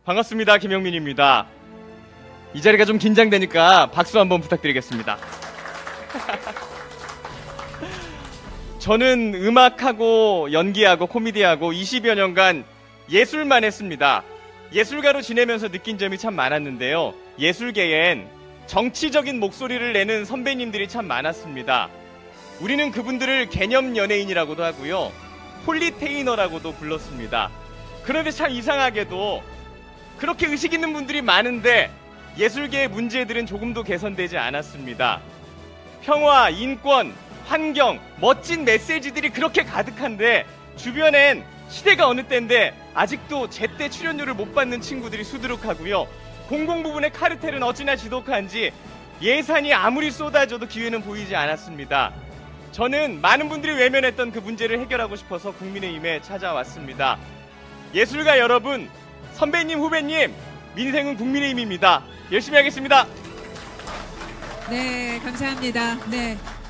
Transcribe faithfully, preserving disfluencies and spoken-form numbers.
반갑습니다. 김영민입니다. 이 자리가 좀 긴장되니까 박수 한번 부탁드리겠습니다. 저는 음악하고 연기하고 코미디하고 이십여 년간 예술만 했습니다. 예술가로 지내면서 느낀 점이 참 많았는데요. 예술계엔 정치적인 목소리를 내는 선배님들이 참 많았습니다. 우리는 그분들을 개념 연예인이라고도 하고요. 폴리테이너라고도 불렀습니다. 그런데 참 이상하게도 그렇게 의식 있는 분들이 많은데 예술계의 문제들은 조금도 개선되지 않았습니다. 평화, 인권, 환경, 멋진 메시지들이 그렇게 가득한데 주변엔 시대가 어느 때인데 아직도 제때 출연료를 못 받는 친구들이 수두룩하고요. 공공 부분의 카르텔은 어찌나 지독한지 예산이 아무리 쏟아져도 기회는 보이지 않았습니다. 저는 많은 분들이 외면했던 그 문제를 해결하고 싶어서 국민의힘에 찾아왔습니다. 예술가 여러분, 선배님, 후배님, 민생은 국민의힘입니다. 열심히 하겠습니다. 네, 감사합니다. 네.